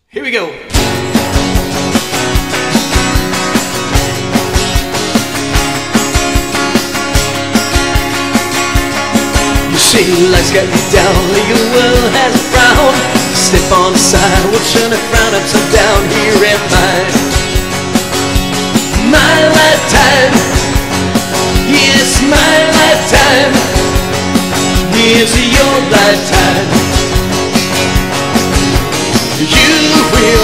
Here we go. See, life's got you down, your world has a frown. Step on the side, we'll turn it round upside down here at my lifetime. Yes, my lifetime. Here's your lifetime. You will